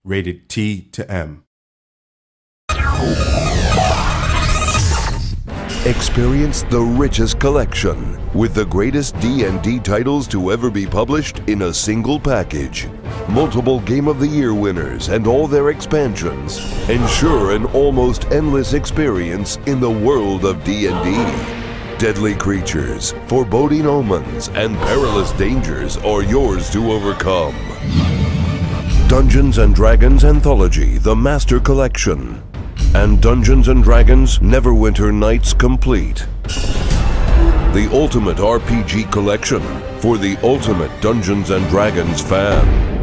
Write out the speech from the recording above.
Rated T to M. Experience the richest collection with the greatest D&D titles to ever be published in a single package. Multiple Game of the Year winners and all their expansions ensure an almost endless experience in the world of D&D. Deadly creatures, foreboding omens, and perilous dangers are yours to overcome. Dungeons & Dragons Anthology, the Master Collection, and Dungeons & Dragons Neverwinter Nights Complete. The ultimate RPG collection for the ultimate Dungeons & Dragons fan.